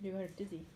You got her dizzy.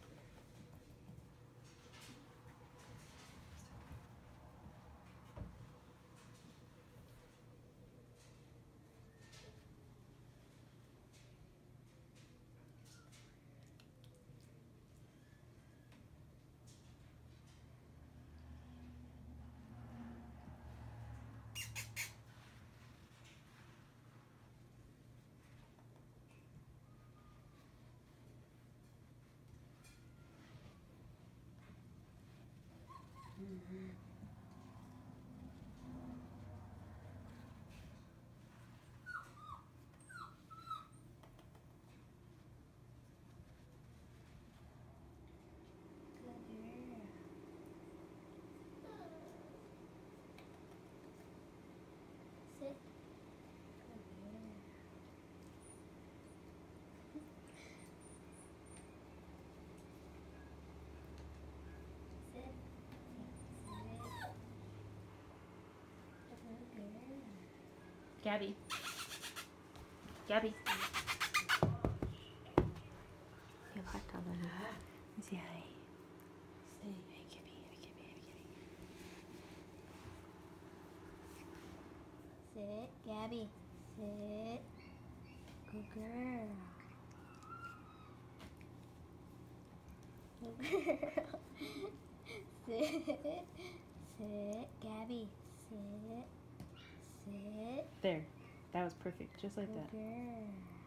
Sit. Sit. Gabby. Gabby. Feel hot on her. Say hi. Say hi, Gabby. Hi, Gabby. Hi, Gabby. Sit, Gabby. Sit. Good girl. Good girl. Sit. Sit, Gabby. Sit. Sit. There. That was perfect. Just like Good that. girl.